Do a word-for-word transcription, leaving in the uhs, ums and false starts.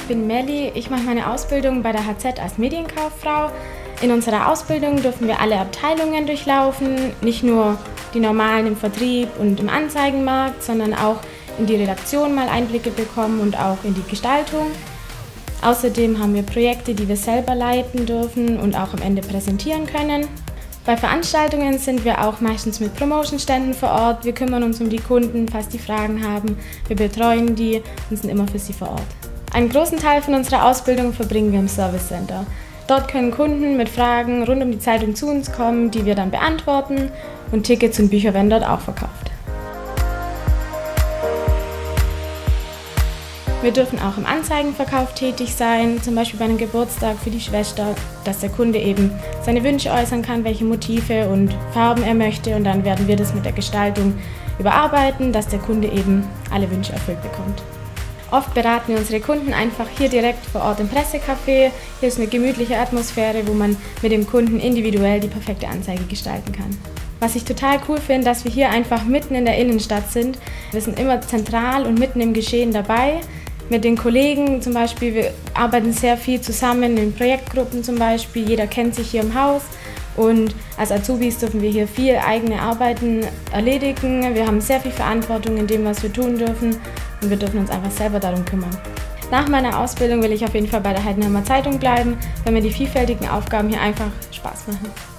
bin Melli, ich mache meine Ausbildung bei der H Z als Medienkauffrau. In unserer Ausbildung dürfen wir alle Abteilungen durchlaufen, nicht nur die normalen im Vertrieb und im Anzeigenmarkt, sondern auch in die Redaktion mal Einblicke bekommen und auch in die Gestaltung. Außerdem haben wir Projekte, die wir selber leiten dürfen und auch am Ende präsentieren können. Bei Veranstaltungen sind wir auch meistens mit Promotion-Ständen vor Ort. Wir kümmern uns um die Kunden, falls die Fragen haben. Wir betreuen die und sind immer für sie vor Ort. Einen großen Teil von unserer Ausbildung verbringen wir im Service Center. Dort können Kunden mit Fragen rund um die Zeitung zu uns kommen, die wir dann beantworten, und Tickets und Bücher werden dort auch verkauft. Wir dürfen auch im Anzeigenverkauf tätig sein, zum Beispiel bei einem Geburtstag für die Schwester, dass der Kunde eben seine Wünsche äußern kann, welche Motive und Farben er möchte, und dann werden wir das mit der Gestaltung überarbeiten, dass der Kunde eben alle Wünsche erfüllt bekommt. Oft beraten wir unsere Kunden einfach hier direkt vor Ort im Pressecafé. Hier ist eine gemütliche Atmosphäre, wo man mit dem Kunden individuell die perfekte Anzeige gestalten kann. Was ich total cool finde, dass wir hier einfach mitten in der Innenstadt sind. Wir sind immer zentral und mitten im Geschehen dabei. Mit den Kollegen zum Beispiel, wir arbeiten sehr viel zusammen in Projektgruppen zum Beispiel. Jeder kennt sich hier im Haus, und als Azubis dürfen wir hier viel eigene Arbeiten erledigen. Wir haben sehr viel Verantwortung in dem, was wir tun dürfen, und wir dürfen uns einfach selber darum kümmern. Nach meiner Ausbildung will ich auf jeden Fall bei der Heidenheimer Zeitung bleiben, weil mir die vielfältigen Aufgaben hier einfach Spaß machen.